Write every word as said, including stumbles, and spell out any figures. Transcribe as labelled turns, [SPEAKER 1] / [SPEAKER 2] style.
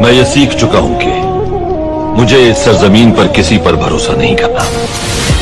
[SPEAKER 1] मैं ये सीख चुका हूं कि मुझे इस सरजमीन पर किसी पर भरोसा नहीं करना।